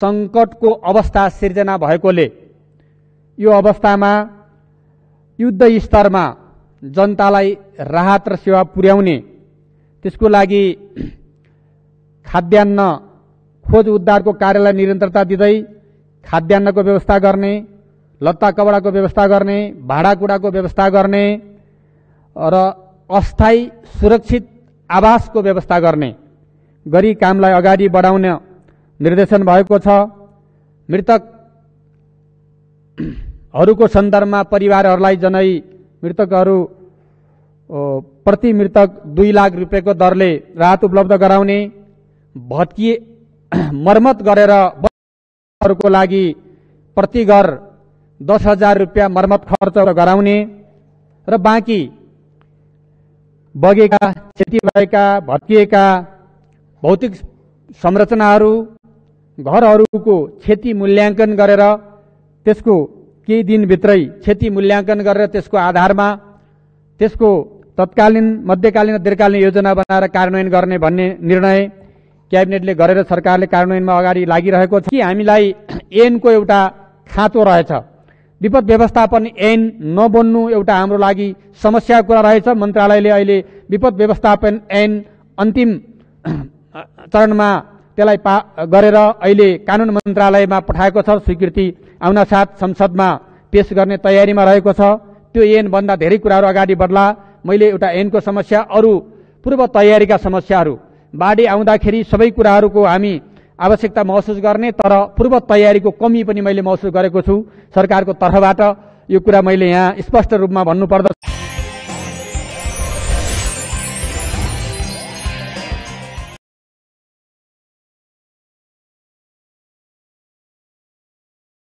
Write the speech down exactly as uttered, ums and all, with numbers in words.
संकटको अवस्था सिर्जना भएकोले यो अवस्थामा युद्ध स्तरमा जनतालाई राहत र सेवा पुर्याउने, त्यसको लागि खाद्यान्न खोज उद्धारको कार्यलाई निरन्तरता दिँदै खाद्यान्नको व्यवस्था गर्ने, लत्ता कपडाको व्यवस्था गर्ने, भाडाकुडाको व्यवस्था गर्ने र अस्थायी सुरक्षित आवासको व्यवस्था गर्ने गरी कामलाई अगाडि बढाउन निर्देशन भएको छ। मृतकहरूको सन्दर्भमा परिवारहरूलाई जनै मृतकहरू प्रति मृतक दुई लाख रुपियाँको दरले राहत उपलब्ध गराउने, भत्किए मर्मत गरेर हरूको लागि प्रति घर दस हजार रुपियाँ मर्मत खर्च गराउने र बाँकी बगेका, क्षति भएका, भत्किएका भौतिक संरचनाहरू, घरहरूको क्षति मूल्याङ्कन गरेर त्यसको केही दिनभित्रै क्षति मूल्याङ्कन गरेर त्यसको आधारमा त्यसको तत्कालीन, मध्यकालीन र दीर्घकालीन योजना बनाएर कार्यान्वयन गर्ने भन्ने निर्णय क्याबिनेटले गरेर सरकारले कार्यान्वयनमा अगाडि लागिरहेको छ। कि हामीलाई ऐनको एउटा खाँचो रहेछ, विपद व्यवस्थापन ऐन नबन्नु एउटा हाम्रो लागि समस्याको कुरा रहेछ। मन्त्रालयले अहिले विपद व्यवस्थापन ऐन अन्तिम चरणमा त्यसलाई पा गरेर अहिले कानुन मन्त्रालयमा पठाएको छ। स्वीकृति आउनासाथ संसदमा पेश गर्ने तयारीमा रहेको छ। त्यो ऐन भन्दा धेरै कुराहरू अगाडि बढ्ला। मैले एउटा ऐनको समस्या, अरू पूर्व तयारीका समस्याहरू, बाढी आउँदाखेरि सबै कुराहरूको हामी आवश्यकता महसुस गर्ने, तर पूर्व तयारीको कमी पनि मैले महसुस गरेको छु सरकारको तर्फबाट। यो कुरा मैले यहाँ स्पष्ट रूपमा भन्नुपर्दछ।